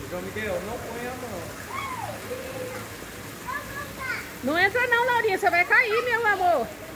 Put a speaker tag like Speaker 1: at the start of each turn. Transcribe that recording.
Speaker 1: João Miguel, não põe a mão.
Speaker 2: Não entra não, Laurinha, você vai cair, meu amor.